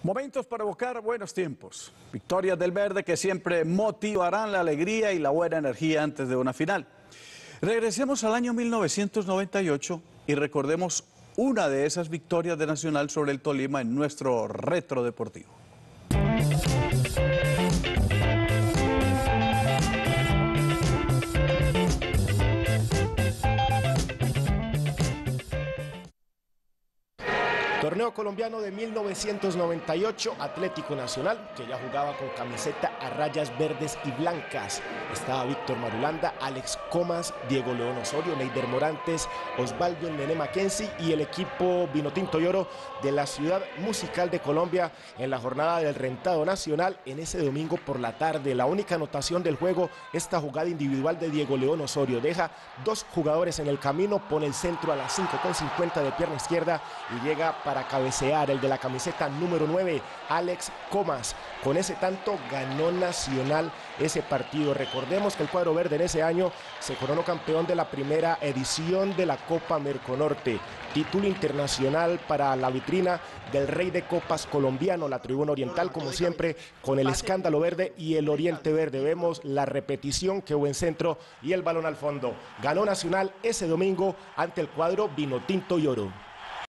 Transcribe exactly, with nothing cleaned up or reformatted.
Momentos para evocar buenos tiempos. Victorias del verde que siempre motivarán la alegría y la buena energía antes de una final. Regresemos al año mil novecientos noventa y ocho y recordemos una de esas victorias de Nacional sobre el Tolima en nuestro retro deportivo. Torneo colombiano de mil novecientos noventa y ocho, Atlético Nacional, que ya jugaba con camiseta a rayas verdes y blancas. Estaba Víctor Marulanda, Alex Comas, Diego León Osorio, Neider Morantes, Osvaldo El Nené Mackenzie y el equipo Vinotinto y Oro de la Ciudad Musical de Colombia en la jornada del Rentado Nacional en ese domingo por la tarde. La única anotación del juego, esta jugada individual de Diego León Osorio. Deja dos jugadores en el camino, pone el centro a las cinco con cincuenta de pierna izquierda y llega para para cabecear el de la camiseta número nueve, Alex Comas. Con ese tanto ganó Nacional ese partido. Recordemos que el cuadro verde en ese año se coronó campeón de la primera edición de la Copa Merconorte. Título internacional para la vitrina del Rey de Copas colombiano, la Tribuna Oriental, como siempre, con el escándalo verde y el Oriente Verde. Vemos la repetición, qué buen centro y el balón al fondo. Ganó Nacional ese domingo ante el cuadro Vinotinto y Oro.